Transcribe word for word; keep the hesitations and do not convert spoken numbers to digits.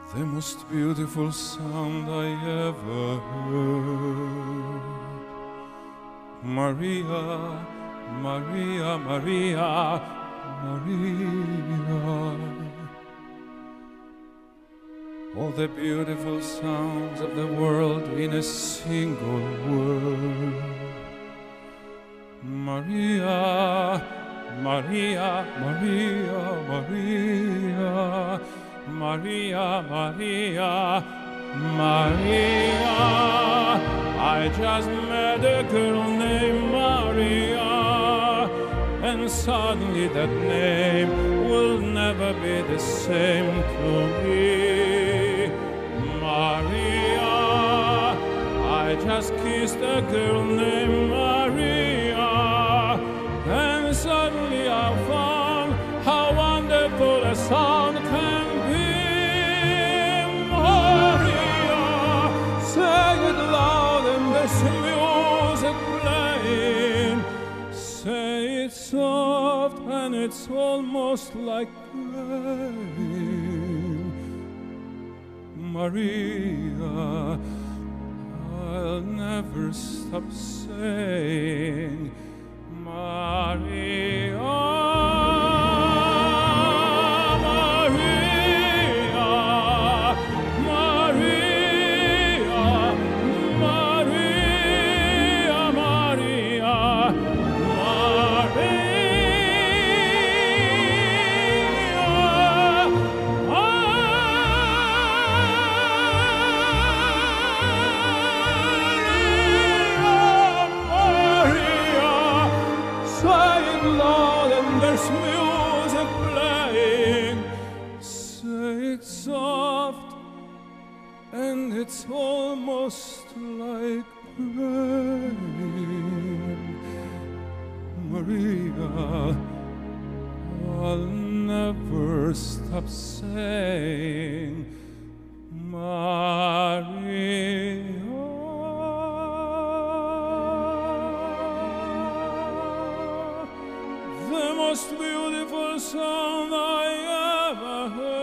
The most beautiful sound I ever heard. Maria, Maria, Maria, Maria. All the beautiful sounds of the world in a single word. Maria, Maria, Maria, Maria, Maria, Maria, Maria. I just met a girl named Maria, and suddenly that name will never be the same to me. Maria, I just kissed a girl named Maria, and suddenly I found how wonderful a sound can be. Maria, say it loud and there's music playing. Say it soft and it's almost like praying. Maria, I'll never stop saying Maria. There's music playing. Say it soft and it's almost like praying. Maria, I'll never stop saying Maria. The most beautiful sound I ever heard.